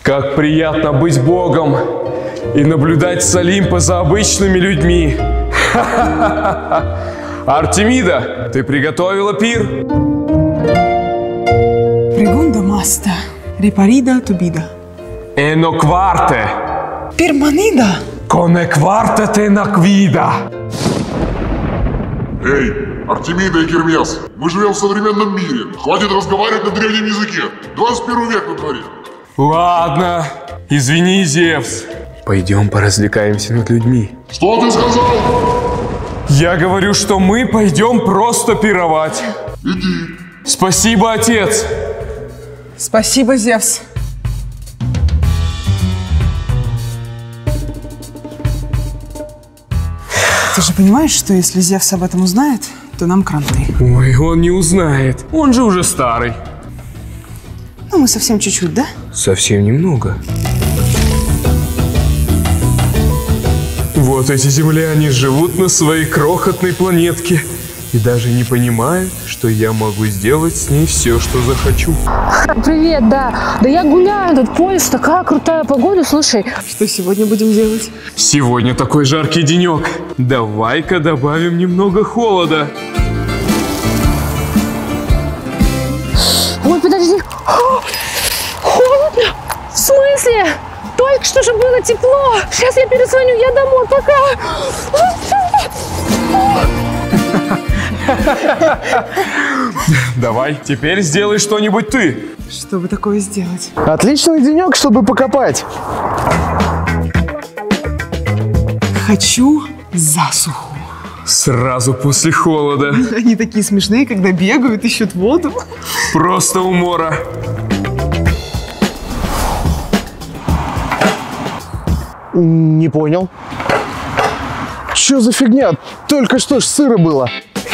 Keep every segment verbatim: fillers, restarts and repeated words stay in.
Как приятно быть Богом и наблюдать с Олимпа за обычными людьми. Артемида, ты приготовила пир? Прегунда маста, репарида тубида. Эно кварте. Перманида. Коне кварте те наквида. Эй, Артемида и Гермес, мы живем в современном мире. Хватит разговаривать на древнем языке. двадцать первый век на дворе. Ладно, извини, Зевс. Пойдем поразвлекаемся над людьми. Что ты сказал? Я говорю, что мы пойдем просто пировать. Иди. Спасибо, отец. Спасибо, Зевс. Ты же понимаешь, что если Зевс об этом узнает, то нам кранты. Ой, он не узнает. Он же уже старый. Ну, мы совсем чуть-чуть, да? Совсем немного. Вот эти земляне живут на своей крохотной планетке и даже не понимают, что я могу сделать с ней все, что захочу. Привет, да. Да я гуляю, тут поезд, такая крутая погода, слушай. Что сегодня будем делать? Сегодня такой жаркий денек. Давай-ка добавим немного холода. Ой, подожди. Холодно? В смысле? Только что же было тепло. Сейчас я перезвоню, я домой, пока. Давай, теперь сделай что-нибудь ты. Что бы такое сделать? Отличный денек, чтобы покопать. Хочу засуху. Сразу после холода. Они такие смешные, когда бегают, ищут воду. Просто умора. Не понял. Что за фигня? Только что ж сыро было.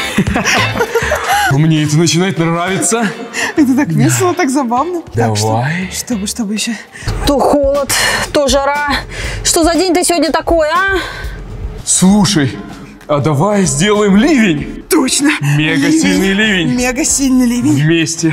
Мне это начинает нравиться. Это так весело, так забавно. Давай. Так, что, чтобы, чтобы еще... То холод, то жара. Что за день ты сегодня такой, а? Слушай, а давай сделаем ливень. Точно. Мега сильный ливень. Мега сильный ливень. Вместе.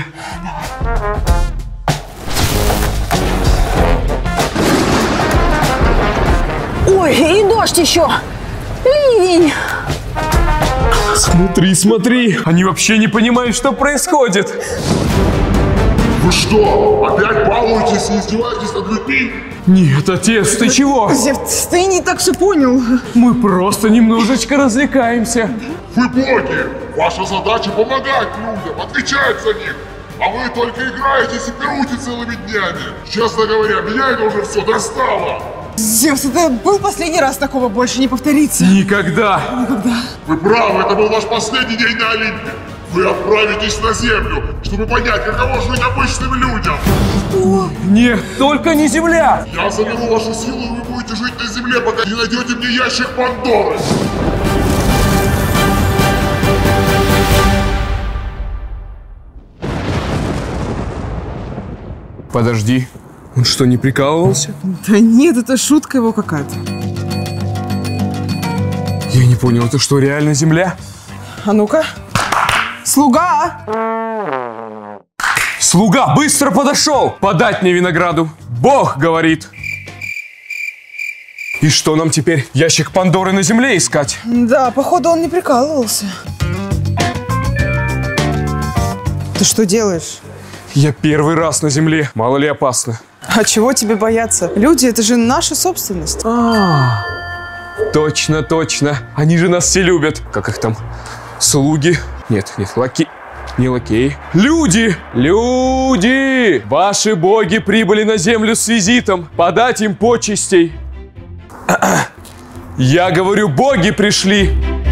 Ой, и дождь еще. Ливень. Смотри, смотри. Они вообще не понимают, что происходит. Вы что, опять балуетесь и издеваетесь над людьми? Нет, отец, ты чего? Зевс, ты не так все понял. Мы просто немножечко развлекаемся. Вы боги! Ваша задача помогать людям, отвечать за них. А вы только играетесь и пируете целыми днями. Честно говоря, меня это уже все достало. Зевс, это был последний раз, такого больше не повторится. Никогда. Никогда. Вы правы, это был ваш последний день на Олимпе. Вы отправитесь на Землю, чтобы понять, каково жить обычным людям. О, Нет, только не земля. Я заберу вашу силу, и вы будете жить на Земле, пока не найдете мне ящик Пандоры. Подожди, он что, не прикалывался? да нет, это шутка его какая-то. Я не понял, это что, реально земля? А ну-ка. Слуга! Слуга быстро подошел подать мне винограду. Бог говорит. И что нам теперь, ящик Пандоры на земле искать? Да, походу он не прикалывался. Ты что делаешь? Я первый раз на земле, мало ли опасно. А чего тебе бояться? Люди, это же наша собственность. А, точно, точно. Они же нас все любят. Как их там? Слуги? Нет, нет, лаки... Не лакеи. Люди! Люди! Ваши боги прибыли на землю с визитом. Подать им почестей. Я говорю, боги пришли.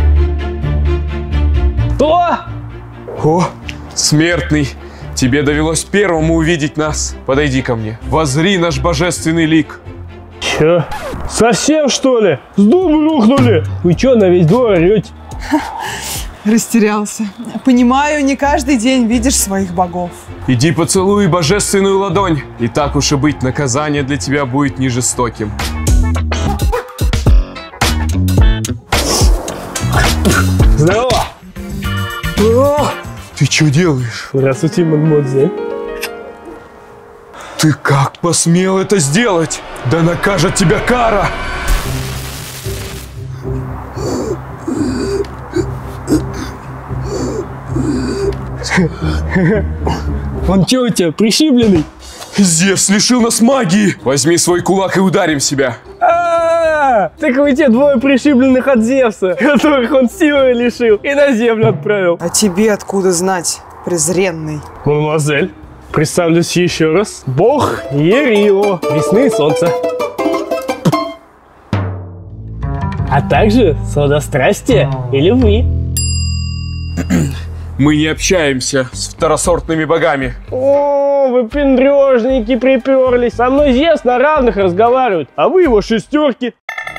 Кто? О, смертный. Тебе довелось первому увидеть нас. Подойди ко мне. Воззри наш божественный лик. Че? Совсем, что ли? С дуба рухнули? Вы че на весь двор орете? Растерялся. Понимаю, не каждый день видишь своих богов. Иди поцелуй божественную ладонь. И так уж и быть, наказание для тебя будет не жестоким. Здорово! О, ты что делаешь? Здравствуйте, мадемуазель. Ты как посмел это сделать? Да накажет тебя кара! Он что у тебя, пришибленный? Зевс лишил нас магии! Возьми свой кулак и ударим себя. А, так вы те двое пришибленных от Зевса, которых он силой лишил и на землю отправил. А тебе откуда знать, презренный? Мадемуазель, представлюсь еще раз. Бог Ерио, весны и солнца. А также сладострастия и любви. Мы не общаемся с второсортными богами. О, вы пендрежники приперлись. Со мной Зевс на равных разговаривает, а вы его шестерки.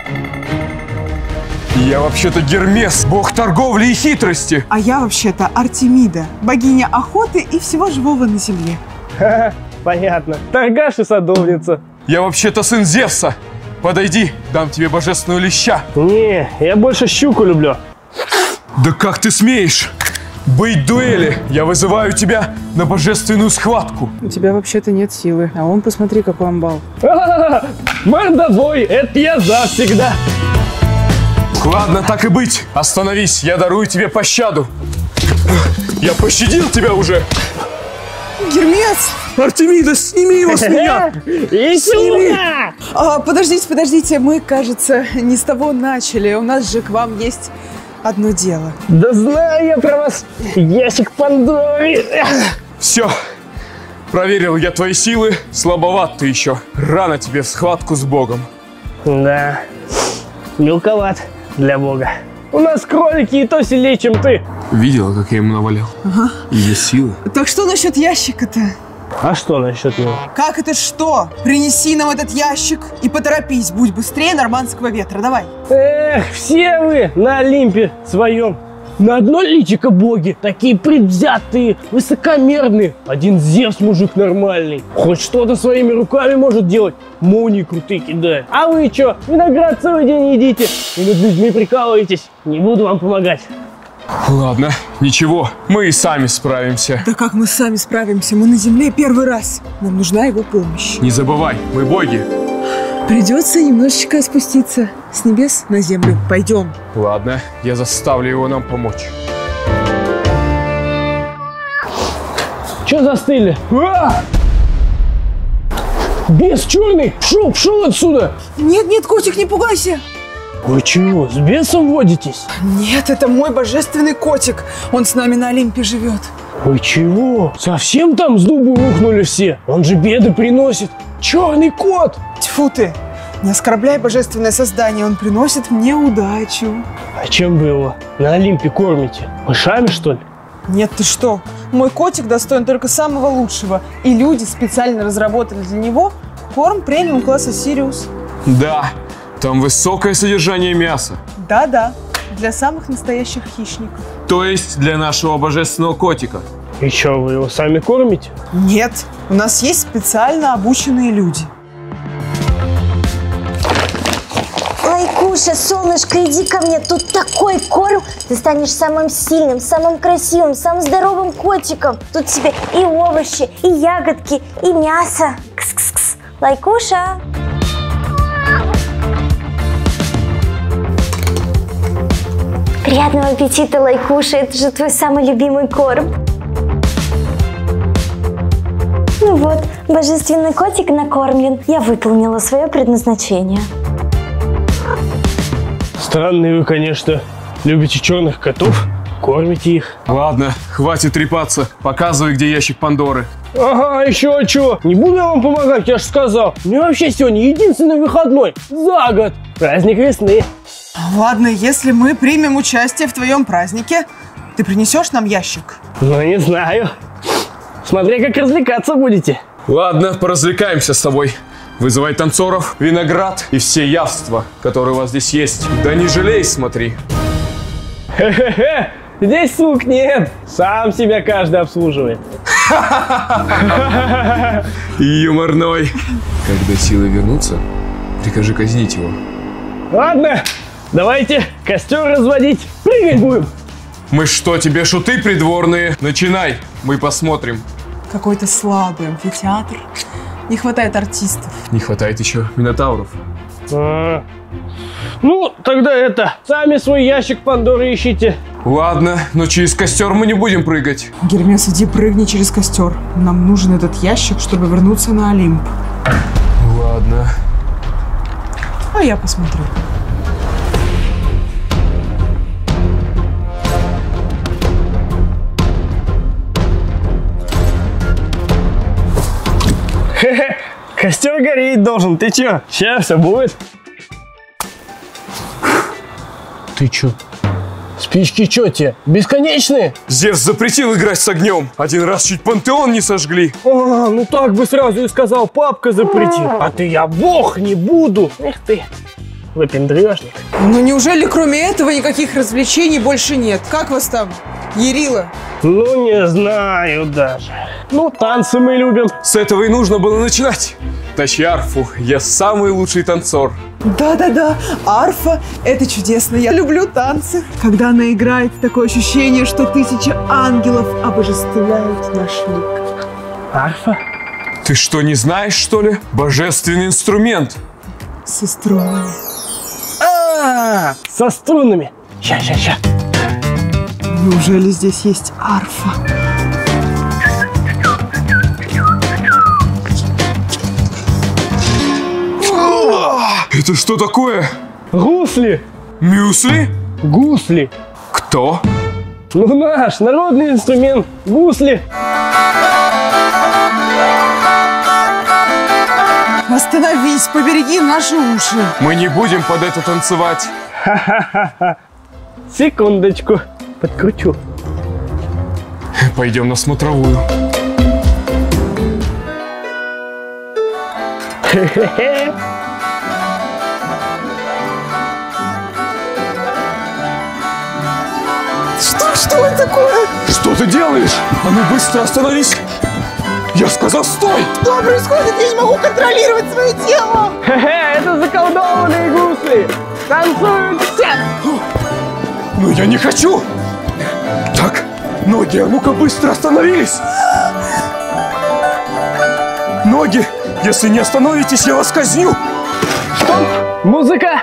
Я вообще-то Гермес, бог торговли и хитрости. А я вообще-то Артемида, богиня охоты и всего живого на земле. Ха-ха, понятно. Торгаш и садовница. Я вообще-то сын Зевса. Подойди, дам тебе божественную леща. Не, я больше щуку люблю. Да как ты смеешь? Быть дуэли! Я вызываю тебя на божественную схватку. У тебя вообще-то нет силы, а он, посмотри, какой амбал. А-а-а! Мордобой, это я завсегда. Ладно, так и быть. Остановись, я дарую тебе пощаду. Я пощадил тебя уже. Гермес! Артемида, сними его с меня! И сюда! А, подождите, подождите, мы, кажется, не с того начали. У нас же к вам есть одно дело. Да знаю я про вас, ящик Пандоры. Все, проверил я твои силы. Слабоват ты еще. Рано тебе в схватку с Богом. Да, мелковат для Бога. У нас кролики и то сильнее, чем ты. Видела, как я ему навалял? Ага. И есть силы. Так что насчет ящика-то? А что насчет него? Как это что? Принеси нам этот ящик и поторопись, будь быстрее нормандского ветра, давай. Эх, все вы на Олимпе своем. На одно личико боги, такие предвзятые, высокомерные. Один Зевс мужик нормальный, хоть что-то своими руками может делать, молнии крутые кидает. А вы что, виноград целый день едите и над людьми прикалываетесь? Не буду вам помогать. Ладно, ничего, мы и сами справимся. Да как мы сами справимся? Мы на земле первый раз. Нам нужна его помощь. Не забывай, мы боги. Придется немножечко спуститься с небес на землю. Пойдем. Ладно, я заставлю его нам помочь. Че застыли? А! Бес черный! Шел, пшел отсюда! Нет, нет, котик, не пугайся. Вы чего, с бесом водитесь? Нет, это мой божественный котик. Он с нами на Олимпе живет. Вы чего? Совсем там с дубу рухнули все? Он же беды приносит. Черный кот! Тьфу ты! Не оскорбляй божественное создание, он приносит мне удачу. А чем вы его на Олимпе кормите? Мышами, что ли? Нет, ты что? Мой котик достоин только самого лучшего. И люди специально разработали для него корм премиум класса Сириус. Да, там высокое содержание мяса. Да-да, для самых настоящих хищников. То есть для нашего божественного котика. И что, вы его сами кормите? Нет, у нас есть специально обученные люди. Лайкуша, солнышко, иди ко мне, тут такой корм. Ты станешь самым сильным, самым красивым, самым здоровым котиком. Тут тебе и овощи, и ягодки, и мясо. Кс-кс-кс. Лайкуша. Приятного аппетита, Лайкуша, это же твой самый любимый корм. Ну вот, божественный котик накормлен. Я выполнила свое предназначение. Странные вы, конечно, любите черных котов, кормите их. Ладно, хватит трепаться. Показывай, где ящик Пандоры. Ага, еще что? Не буду я вам помогать, я же сказал. У меня вообще сегодня единственный выходной за год. Праздник весны. Ладно, если мы примем участие в твоем празднике, ты принесешь нам ящик? Ну, не знаю. Смотри, как развлекаться будете. Ладно, поразвлекаемся с тобой. Вызывай танцоров, виноград и все явства, которые у вас здесь есть. Да не жалей, смотри. Хе-хе-хе, здесь слуг нет. Сам себя каждый обслуживает. Юморной. Когда силы вернутся, прикажи казнить его. Ладно, давайте костер разводить. Прыгать будем. Мы что, тебе шуты придворные? Начинай, мы посмотрим. Какой-то слабый амфитеатр. Не хватает артистов. Не хватает еще минотавров. А, ну, тогда это, сами свой ящик Пандоры ищите. Ладно, но через костер мы не будем прыгать. Гермес, иди прыгни через костер. Нам нужен этот ящик, чтобы вернуться на Олимп. Ладно. А я посмотрю. Хе-хе, костер гореть должен, ты чё? Сейчас все будет. Ты чё? Спички чё те? Бесконечные? Зевс запретил играть с огнем. Один раз чуть пантеон не сожгли. А, ну так бы сразу и сказал, папка запретил. А ты я бог не буду. Эх ты, выпендрежник. Ну неужели кроме этого никаких развлечений больше нет? Как вас там, Ярила? Ну не знаю даже. Ну танцы мы любим. С этого и нужно было начинать. Тащи арфу, я самый лучший танцор. Да-да-да, арфа – это чудесно. Я люблю танцы. Когда она играет, такое ощущение, что тысяча ангелов обожествляют наш лик. Арфа? Ты что, не знаешь, что ли? Божественный инструмент. Со струнами. А, со струнами. Ща, ща, ща. Неужели здесь есть арфа? Это что такое? Гусли. Мюсли? Гусли. Кто? Ну наш народный инструмент. Гусли. Остановись, побереги наши уши. Мы не будем под это танцевать. Ха-ха-ха. Секундочку. Подкручу. Пойдем на смотровую. Хе-хе-хе. Что, что это такое? Что ты делаешь? А ну быстро остановись. Я сказал, стой! Что происходит? Я не могу контролировать свое тело. Хе-хе, это заколдованные гусли. Танцуют все. Но я не хочу. Так, ноги, а ну-ка быстро остановились. Ноги, если не остановитесь, я вас казню. Стоп, музыка.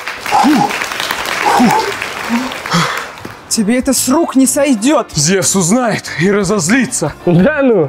Тебе это с рук не сойдет. Зевс узнает и разозлится. Да ну.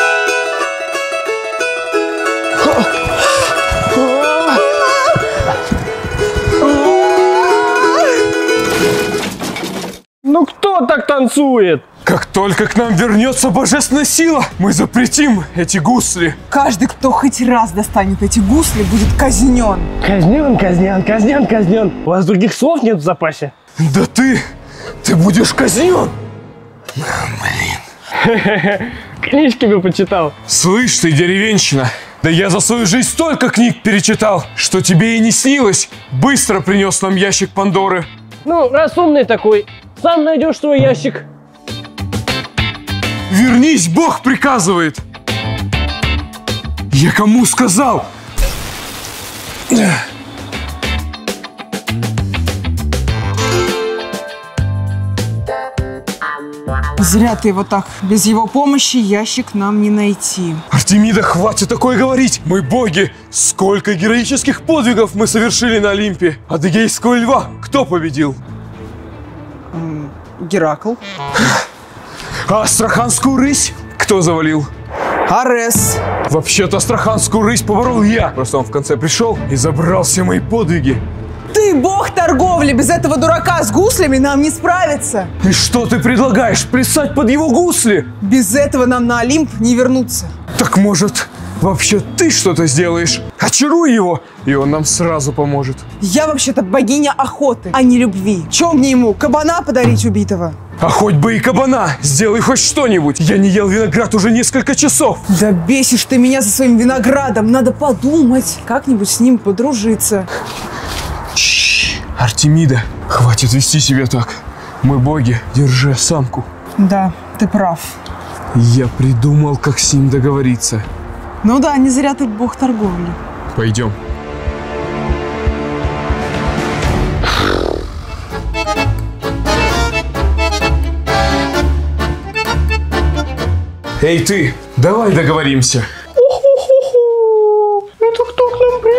Ну кто так танцует? Как только к нам вернется божественная сила, мы запретим эти гусли. Каждый, кто хоть раз достанет эти гусли, будет казнен. Казнен, казнен, казнен, казнен. У вас других слов нет в запасе? Да ты, ты будешь казнен. Книжки бы почитал. Слышь ты, деревенщина, да я за свою жизнь столько книг перечитал, что тебе и не снилось. Быстро принес нам ящик Пандоры. Ну, раз умный такой, сам найдешь свой ящик. Вернись, Бог приказывает. Я кому сказал? Зря ты его так. Без его помощи ящик нам не найти. Артемида, хватит такое говорить. Мы боги. Сколько героических подвигов мы совершили на Олимпе. Адыгейского льва кто победил? Геракл. А астраханскую рысь кто завалил? Арес. Вообще-то астраханскую рысь поборол я. Просто он в конце пришел и забрал все мои подвиги. Ты бог торговли. Без этого дурака с гуслями нам не справиться. И что ты предлагаешь? Плясать под его гусли? Без этого нам на Олимп не вернуться. Так может, вообще ты что-то сделаешь? Очаруй его, и он нам сразу поможет. Я вообще-то богиня охоты, а не любви. Чем мне ему, кабана подарить убитого? А хоть бы и кабана, сделай хоть что-нибудь. Я не ел виноград уже несколько часов. Да бесишь ты меня со своим виноградом. Надо подумать, как-нибудь с ним подружиться. Артемида, хватит вести себя так. Мы боги, держи осанку. Да, ты прав. Я придумал, как с ним договориться. Ну да, не зря ты бог торговли. Пойдем. Эй ты, давай договоримся.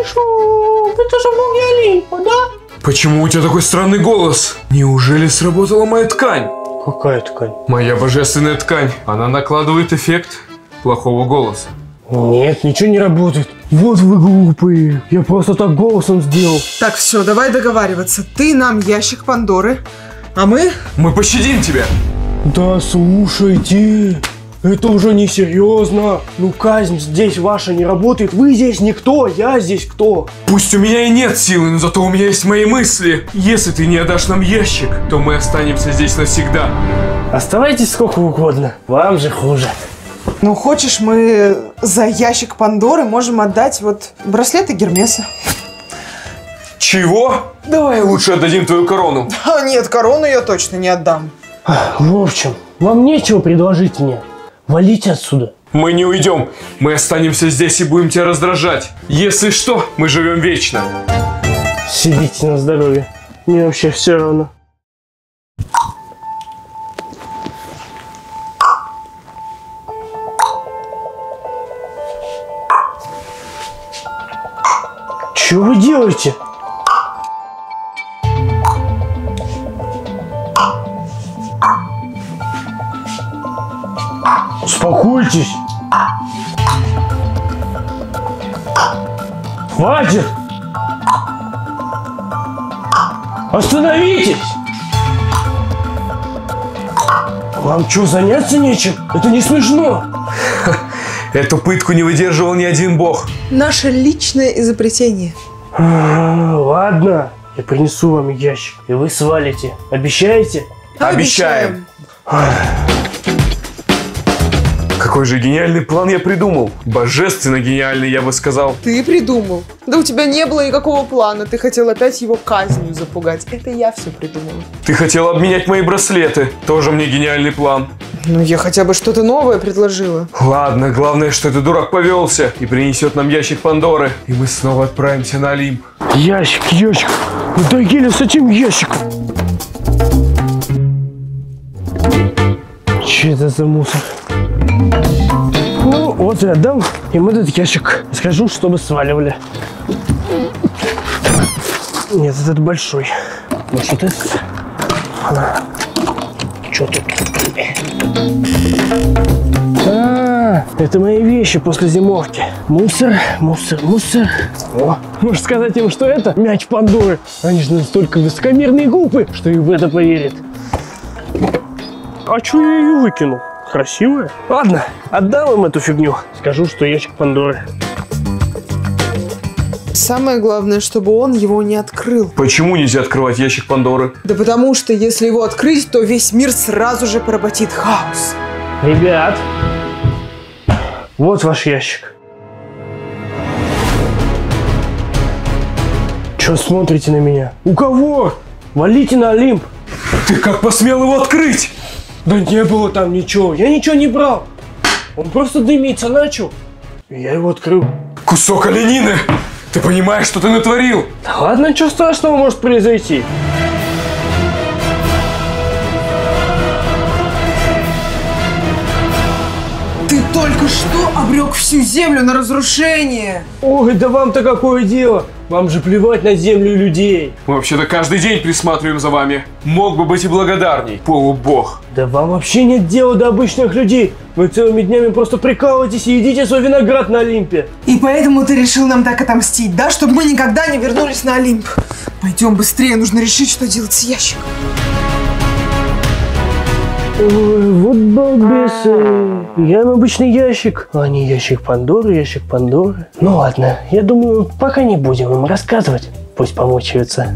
пришел. Это же боги Олимпа, да? Почему у тебя такой странный голос? Неужели сработала моя ткань? Какая ткань? Моя божественная ткань. Она накладывает эффект плохого голоса. Нет, ничего не работает. Вот вы глупые. Я просто так голосом сделал. Так, все, давай договариваться. Ты нам ящик Пандоры, а мы... Мы пощадим тебя. Да слушайте, это уже не серьезно. Ну казнь здесь ваша не работает. Вы здесь никто, я здесь кто? Пусть у меня и нет силы, но зато у меня есть мои мысли. Если ты не отдашь нам ящик, то мы останемся здесь навсегда. Оставайтесь сколько угодно. Вам же хуже. Ну, хочешь, мы за ящик Пандоры можем отдать вот браслеты Гермеса. Чего? Давай лучше отдадим твою корону. А нет, корону я точно не отдам. В общем, вам нечего предложить мне. Валите отсюда. Мы не уйдем. Мы останемся здесь и будем тебя раздражать. Если что, мы живем вечно. Сидите на здоровье. Мне вообще все равно. Что вы делаете? Успокойтесь. Хватит. Остановитесь. Вам что, заняться нечем? Это не смешно. Эту пытку не выдерживал ни один бог. Наше личное изобретение. Ладно, я принесу вам ящик, и вы свалите. Обещаете? Обещаем. Какой же гениальный план я придумал. Божественно гениальный, я бы сказал. Ты придумал. Да у тебя не было никакого плана. Ты хотел опять его казнью запугать. Это я все придумала. Ты хотел обменять мои браслеты. Тоже мне гениальный план. Ну, я хотя бы что-то новое предложила. Ладно, главное, что этот дурак повелся и принесет нам ящик Пандоры. И мы снова отправимся на Олимп. Ящик, ящик. Надоели с этим ящиком. Че это за мусор? Ну, вот я отдам им этот ящик. Скажу, чтобы сваливали. Нет, этот большой. Может, это? Что тут? А, это мои вещи после зимовки. Мусор, мусор, мусор. О, можешь сказать им, что это мяч Пандоры. Они же настолько высокомерные и глупые, что и в это поверят. А чё я ее выкинул? Красивая. Ладно, отдам им эту фигню. Скажу, что ящик Пандоры. Самое главное, чтобы он его не открыл. Почему нельзя открывать ящик Пандоры? Да потому что если его открыть, то весь мир сразу же поработит хаос. Ребят, вот ваш ящик. Чё смотрите на меня? У кого? Валите на Олимп. Ты как посмел его открыть? Да не было там ничего, я ничего не брал. Он просто дымиться начал, и я его открыл. Кусок оленины! Ты понимаешь, что ты натворил? Да ладно, ничего страшного может произойти. Ты только что обрек всю землю на разрушение. Ой, да вам-то какое дело? Вам же плевать на землю и людей. Мы вообще-то каждый день присматриваем за вами. Мог бы быть и благодарней, полубог. Да вам вообще нет дела до обычных людей. Вы целыми днями просто прикалываетесь и едите свой виноград на Олимпе. И поэтому ты решил нам так отомстить, да? Чтобы мы никогда не вернулись на Олимп. Пойдем быстрее, нужно решить, что делать с ящиком. Ой, вот балбесы. Я им обычный ящик, а не ящик Пандоры, ящик Пандоры. Ну ладно, я думаю, пока не будем им рассказывать. Пусть помучаются.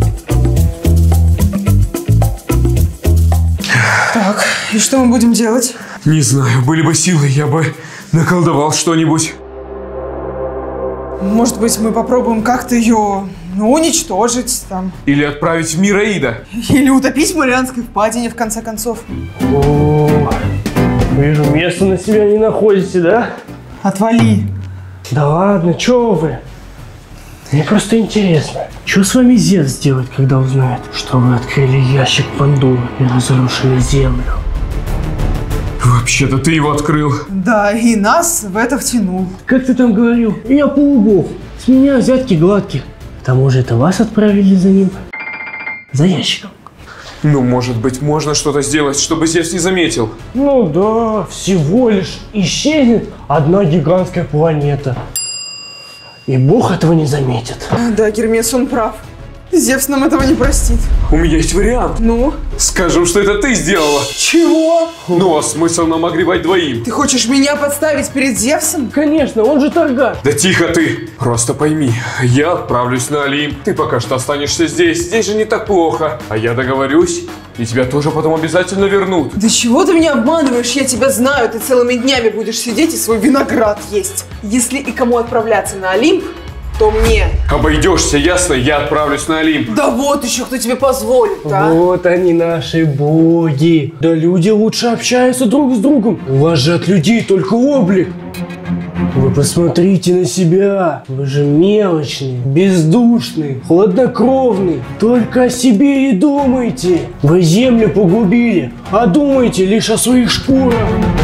Так, и что мы будем делать? Не знаю, были бы силы, я бы наколдовал что-нибудь. Может быть, мы попробуем как-то ее ну, уничтожить там. Или отправить в мир Аида. Или утопить в Марианской впадине, в конце концов. О, вижу, места на себя не находите, да? Отвали. Да ладно, чё вы? Мне просто интересно, что с вами Зевс сделает, когда узнает, что вы открыли ящик Пандоры и разрушили землю? Вообще-то ты его открыл. Да, и нас в это втянул. Как ты там говорил? Я полубог. С меня взятки гладкие. К тому же это вас отправили за ним. За ящиком. Ну, может быть, можно что-то сделать, чтобы Зевс не заметил. Ну да, всего лишь исчезнет одна гигантская планета. И Бог этого не заметит. Да, Гермес, он прав. Зевс нам этого не простит. У меня есть вариант. Ну? Скажу, что это ты сделала. Чего? Ну, а смысл нам огребать двоим? Ты хочешь меня подставить перед Зевсом? Конечно, он же торгаш. Да тихо ты! Просто пойми, я отправлюсь на Олимп. Ты пока что останешься здесь. Здесь же не так плохо. А я договорюсь, и тебя тоже потом обязательно вернут. Да чего ты меня обманываешь? Я тебя знаю. Ты целыми днями будешь сидеть и свой виноград есть. Если и кому отправляться на Олимп, то мне. Обойдешься, ясно? Я отправлюсь на Олимп. Да вот еще кто тебе позволит, а? Вот они, наши боги. Да люди лучше общаются друг с другом. У вас же от людей только облик. Вы посмотрите на себя. Вы же мелочные, бездушные, хладнокровные. Только о себе и думаете. Вы землю погубили, а думаете лишь о своих шкурах.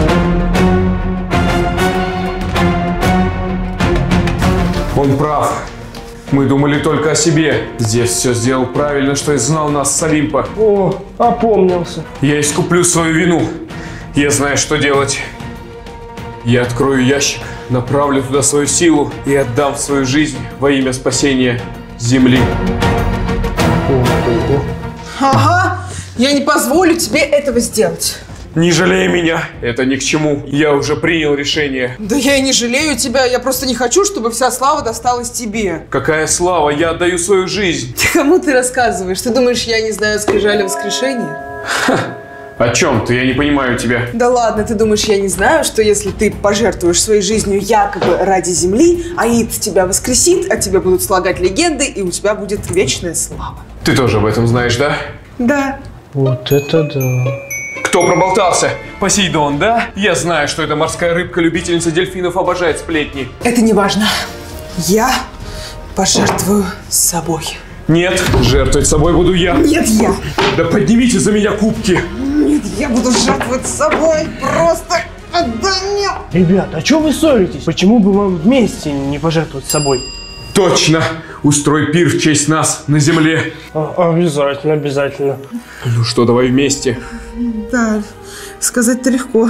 Он прав. Мы думали только о себе. Зевс все сделал правильно, что изгнал нас с Олимпа. О, опомнился. Я искуплю свою вину. Я знаю, что делать. Я открою ящик, направлю туда свою силу и отдам свою жизнь во имя спасения Земли. Ага, я не позволю тебе этого сделать. Не жалей меня, это ни к чему. Я уже принял решение. Да я и не жалею тебя, я просто не хочу, чтобы вся слава досталась тебе. Какая слава, я отдаю свою жизнь. Кому ты рассказываешь? Ты думаешь, я не знаю скрижали воскрешения? О чем ты? Я не понимаю тебя. Да ладно, ты думаешь, я не знаю, что если ты пожертвуешь своей жизнью якобы ради земли, Аид тебя воскресит, а тебе будут слагать легенды, и у тебя будет вечная слава. Ты тоже об этом знаешь, да? Да. Вот это да. Кто проболтался? Посейдон, да? Я знаю, что эта морская рыбка, любительница дельфинов, обожает сплетни. Это не важно. Я пожертвую собой. Нет, жертвовать собой буду я. Нет, я. Да поднимите за меня кубки. Нет, я буду жертвовать собой. Просто отдай мне. Ребят, а что вы ссоритесь? Почему бы вам вместе не пожертвовать собой? Точно! Устрой пир в честь нас на земле. А, обязательно, обязательно. Ну что, давай вместе. Да, сказать-то легко.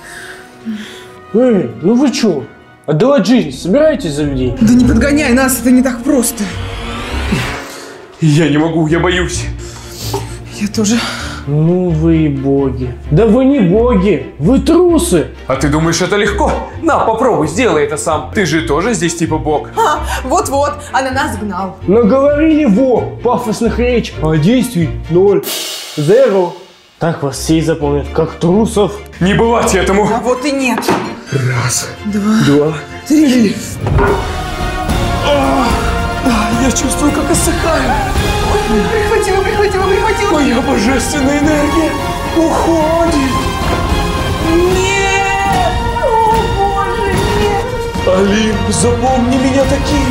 Эй, ну вы что? Отдавать жизнь собираетесь за людей? Да не подгоняй нас, это не так просто. Я не могу, я боюсь. Я тоже. Ну вы и боги. Да вы не боги, вы трусы. А ты думаешь, это легко? На, попробуй, сделай это сам. Ты же тоже здесь типа бог. А, вот-вот, а на нас гнал. Наговорили во пафосных речь, а действий ноль. Зеро. Так вас все и запомнят, как трусов. Не бывать этому. А вот и нет. Раз, Два, два, три. Я чувствую, как осыхаю. Прихватила, прихватила, прихватила. Моя божественная энергия уходит. Нет! О, боже, нет! Олимп, запомни меня таким.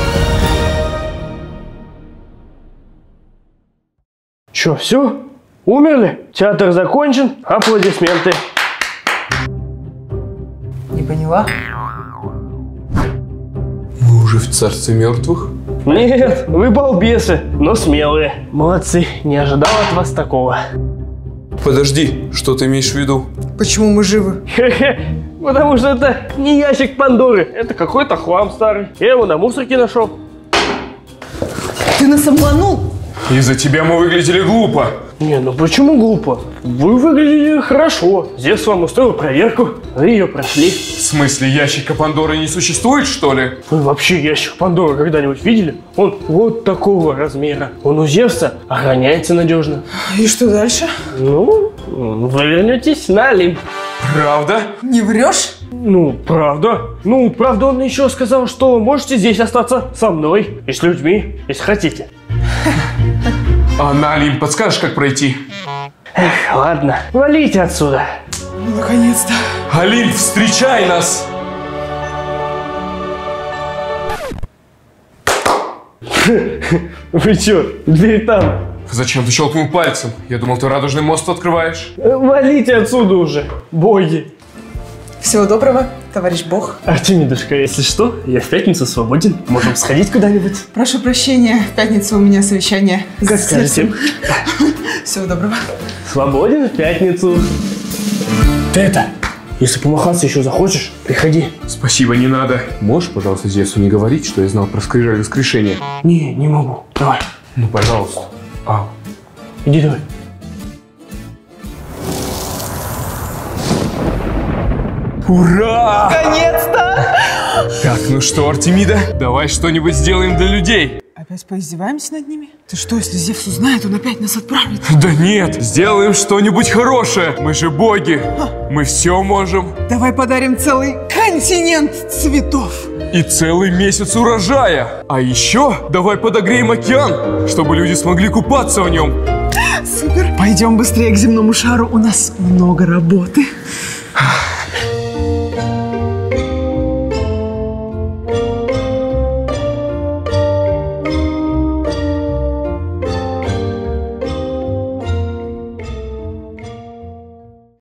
Че, все? Умерли? Театр закончен, аплодисменты. Не поняла? Мы уже в царстве мертвых? Нет, вы балбесы, но смелые. Молодцы, не ожидал от вас такого. Подожди, что ты имеешь в виду? Почему мы живы? Хе-хе, потому что это не ящик Пандоры, это какой-то хлам старый. Я его на мусорке нашел. Ты нас обманул? Из-за тебя мы выглядели глупо. Не, ну почему глупо? Вы выглядели хорошо. Зевс вам устроил проверку, вы ее прошли. В смысле, ящика Пандоры не существует, что ли? Вы вообще ящик Пандоры когда-нибудь видели? Он вот такого размера. Он у Зевса охраняется надежно. И что дальше? Ну, вы вернетесь на Олимп. Правда? Не врешь? Ну, правда. Ну, правда, он еще сказал, что можете здесь остаться со мной и с людьми, если хотите. А на Олимп подскажешь, как пройти? Эх, ладно, валите отсюда. Ну, наконец-то. Олимп, встречай нас! Вы че, дверь там? Зачем ты щелкнул пальцем? Я думал, ты радужный мост открываешь. Валите отсюда уже, боги. Всего доброго. товарищ Бог. Артемидушка, если что, я в пятницу свободен. Можем сходить куда-нибудь. Прошу прощения, в пятницу у меня совещание. Как скажете. Всего доброго. Свободен в пятницу. Ты это, если помахаться еще захочешь, приходи. Спасибо, не надо. Можешь, пожалуйста, Зевсу не говорить, что я знал про скрижаль воскрешения? Не, не могу. Давай. Ну, пожалуйста. А. Иди давай. Ура! Наконец-то! Так, ну что, Артемида, давай что-нибудь сделаем для людей. Опять поиздеваемся над ними? Ты что, если Зевс узнает, он опять нас отправит? Да нет, сделаем что-нибудь хорошее. Мы же боги. Мы все можем. Давай подарим целый континент цветов. И целый месяц урожая. А еще давай подогреем океан, чтобы люди смогли купаться в нем. Супер. Пойдем быстрее к земному шару, у нас много работы.